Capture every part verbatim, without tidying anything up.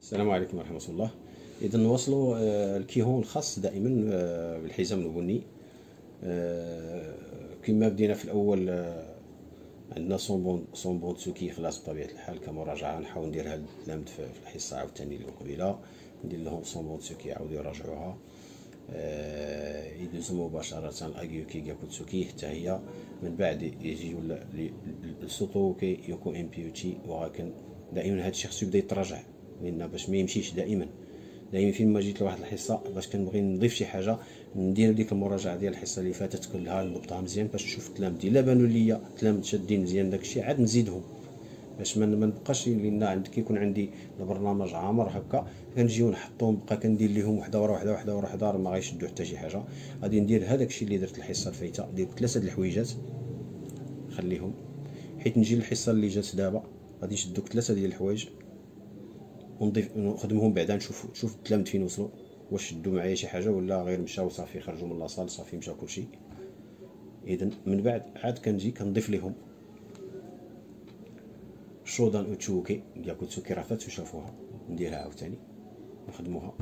السلام عليكم ورحمة الله. إذا نواصلوا آه، الكيهون الخاص دائما آه، بالحزام البني. آه، كما بدينا في الأول. آه، عندنا صومبون صومبون تسوكي خلاص بطبيعة الحال كمراجعة. نحاول ندير هاد التلامذ في في الحصة عاوتاني اللي قبيلة، ندير لهم صومبون تسوكي يعاودو يراجعوها. آه، يدوزو مباشرة الأغيوكي جاكوتسوكي حتى هي. من بعد يجيو السوتوكي يوكو امبيوتشي، ولكن دائما هادشي خصو يبدا يتراجع لان باش ما يمشيش دائما. دائما فين ما جيت لواحد الحصه باش كنبغي نضيف شي حاجه، ندير ديك المراجعه ديال الحصه اللي فاتت كلها، نضبطها مزيان باش نشوف التلامذ الا بانوا ليا التلامذ شادين مزيان داكشي عاد نزيدهم، باش ما نبقاش. لان عند كيكون عندي البرنامج عامر هكا كنجيو نحطهم بقى كندير ليهم وحده ورا وحده وحده ورا وحده ما غايشدوا حتى شي حاجه. غادي ندير هذاك الشيء اللي درت الحصه الفايته، ندير ثلاثه د الحويجات خليهم، حيت نجي للحصه اللي جات دابا غادي نشد دوك ثلاثه ديال الحوايج ونضيف نخدمهم بعدا، نشوف نشوف التلامذ فين وصلوا، واش شدوا معايا شي حاجه ولا غير مشاو صافي خرجوا من لاصال صافي مشى كلشي. اذا من بعد عاد كنجي كنضيف لهم شودان اوتشوكي ياكوتسوكي راه فاتو شافوها، نديرها عاوتاني نخدموها.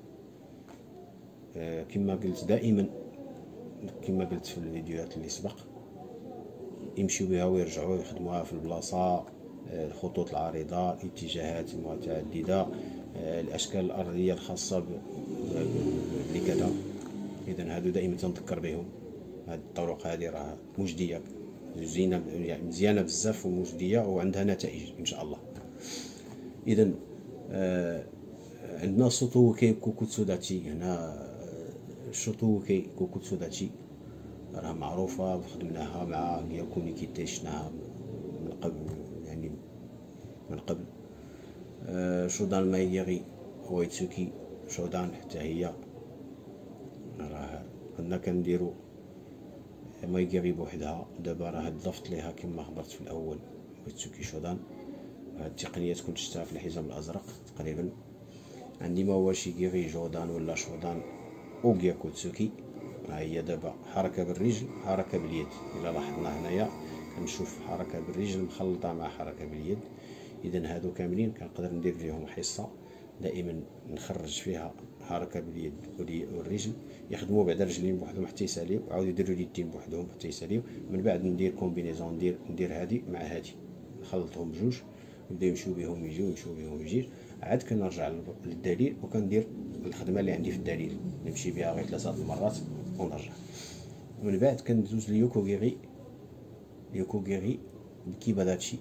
آه كما قلت دائما، كما قلت في الفيديوهات اللي سبق، يمشيو بها ويرجعوا يخدموها في البلاصه. الخطوط العريضة، الاتجاهات المتعددة، الأشكال الأرضية الخاصة بكذا. إذا هادو دائما تنذكر بهم. هاد الطرق هذه راه مجدية زينة، يعني مزيانة بزاف ومجدية وعندها نتائج إن شاء الله. إذا آه عندنا سوتوكي كوكوتسوداتشي هنا. شوتوكي كوكوتسوداتشي راه معروفة، خدمناها مع جياكوني كيتيشناها من قبل، يعني من قبل. آه شودان مايغي هويتسوكي شودان حتى هي راه كنا كنديرو مايغي بوحدها، دابا راه ضفت ليها كما خبرت في الاول هويتسوكي شودان. هاد التقنيات كنت شفتها في الحزام الازرق تقريبا. عندي مواشيغيري جودان ولا شودان او جياكوتسوكي. ها هي دابا حركه بالرجل حركه باليد. الا لاحظنا هنايا كنشوف حركه بالرجل مخلطه مع حركه باليد. اذا هادو كاملين كنقدر ندير فيهم حصه دائما نخرج فيها حركه باليد والرجل، يخدموا بعدا رجلين بوحدهم حتى يساليو، وعاود يديروا اليدين بوحدهم حتى يساليو. من بعد ندير كومبينيزون، ندير ندير هادي مع هادي، نخلطهم بجوج نبدا يمشيو بهم يجيو يمشيو بهم يجي. عاد كنرجع للدليل وكندير الخدمه اللي عندي في الدليل، نمشي بها غير ثلاثه المرات ونرجع. ومن بعد كندوز ليوكوغيري يوكوغيري بكيباداتشي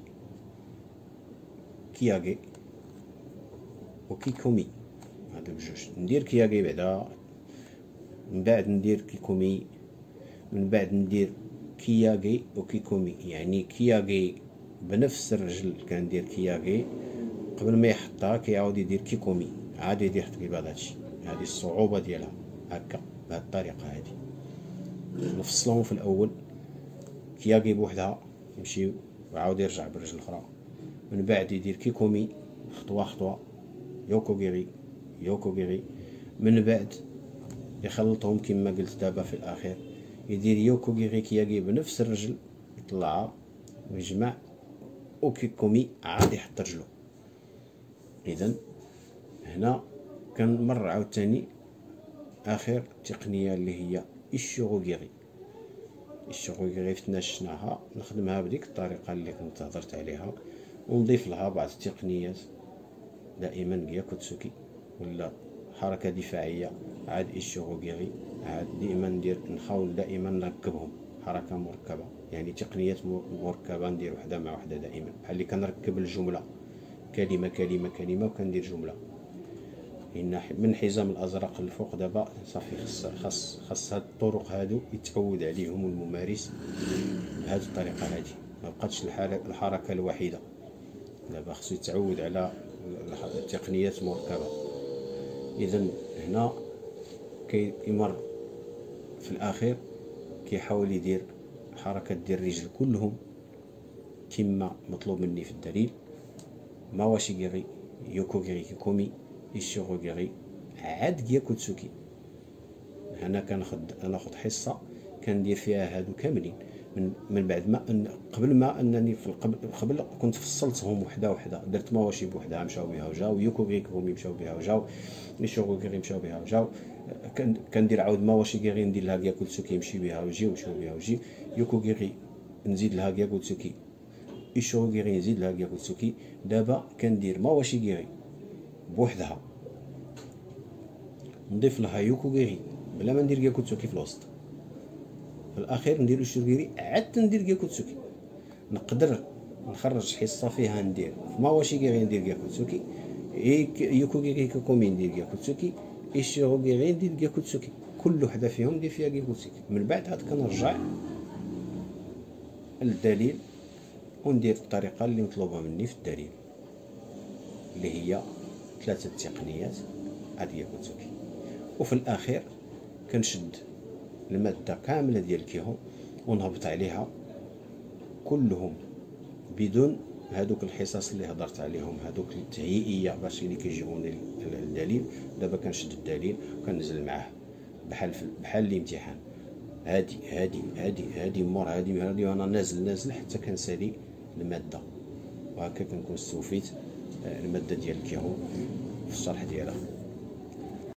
كياغي وكيكومي. هادو بجوج ندير كياغي بعدا، من بعد ندير كيكومي، من بعد ندير كياغي وكيكومي. يعني كياغي بنفس الرجل كندير كياغي، قبل ما يحطها كيعاود يدير كيكومي، عاد يدير يحط كيباداتشي. هادي الصعوبة ديالها هكا بهاد الطريقة هادي. نفصلهم في الأول، كياغي بوحدها يمشي وعاود يرجع بالرجل الأخرى. من بعد يدير كيكومي خطوة خطوة، يوكوغيري يوكوغيري. من بعد يخلطهم كما قلت دابا في الأخير، يدير يوكوغيري كياغي بنفس الرجل يطلعها ويجمع، وكيكومي عاد يحط رجلو. إذن هنا كنمر عاوتاني آخر تقنية اللي هي إيشيغوغيري. الشغوغيري تناشناها نخدمها بديك الطريقة اللي كنت هضرت عليها، ونضيف لها بعض التقنيات دائما جياكوتسوكي ولا حركة دفاعية عاد إيشيغوغيري. عاد دائما ندير نحاول دائما نركبهم حركة مركبة، يعني تقنيات مركبة ندير وحدة مع وحدة دائما، بحال اللي كنركب الجملة كلمة كلمة كلمة وكندير جملة. من الحزام الازرق الفوق دابا صافي خص خاص خاص هاد الطرق هادو يتعود عليهم الممارس بهذه الطريقه هادي، ما بقاتش الحركه الوحيده. دابا خصو يتعود على التقنيات المركبه. اذا هنا كيمر في الاخير كيحاول يدير حركه ديال الرجل كلهم كما مطلوب مني في الدليل. ماواشيغيري يوكوغيري كيكومي إيشيغوغيري عاد جياكوتسوكي. هنا كناخد ناخد حصة كندير فيها هادو كاملين. من من بعد ما أن قبل ما انني في قبل قبل كنت فصلتهم وحده وحده، درت ماواشي بوحدها مشاو بها وجاو، يوكوغي كومي مشاو بها وجاو، نيشوغوغي مشاو بها وجاو، كندير عاود ماواشي غير ندير لها جاكوتسوكي يمشي بها ويجي ومشاو بها ويجي، يوكوغيري نزيد لها جاكوتسوكي، ايشوغيري نزيد لها جاكوتسوكي. دابا كندير ماواشي غيري بوحدها، نضيف لها يوكوغيري بلا ما ندير جاكوتسوكي في الوسط، في الاخير ندير ايشوغيري عاد ندير جاكوتسوكي. نقدر نخرج حصه فيها ندير ماواشي غيري ندير جاكوتسوكي، يوكوغيري كومي ندير جاكوتسوكي، ايشوغيري ندير جاكوتسوكي، كل وحده فيهم ندير فيها جاكوتسوكي. من بعد عاد كنرجع للدليل وندير الطريقه اللي مطلوبه مني في الدليل، اللي هي ثلاثه تقنيات عاد جاكوتسوكي. وفي الاخير كنشد الماده كامله ديال الكيهو ونهبط عليها كلهم بدون هادوك الحصص اللي هضرت عليهم، هادوك التهيئيه باش اللي كيجيبوني الدليل. دابا كنشد الدليل وكنزل معاه بحال بحال الامتحان، هادي هادي هادي هادي مور هادي هادي، وانا نازل نازل حتى كنسالي الماده. وهكا كنكون استوفيت الماده ديال الكيهو في الشرح ديالها.